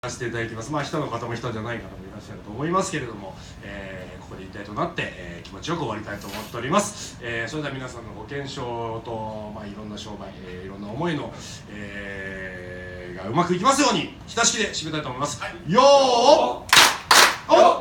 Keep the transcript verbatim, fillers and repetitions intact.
させていただきます。まあ人の方も人じゃない方もいらっしゃると思いますけれども、えー、ここで一体となって、えー、気持ちよく終わりたいと思っております。えー、それでは皆さんのご健勝と、まあ、いろんな商売、えー、いろんな思いの、えー、がうまくいきますように親しきで締めたいと思います。はい、よーっ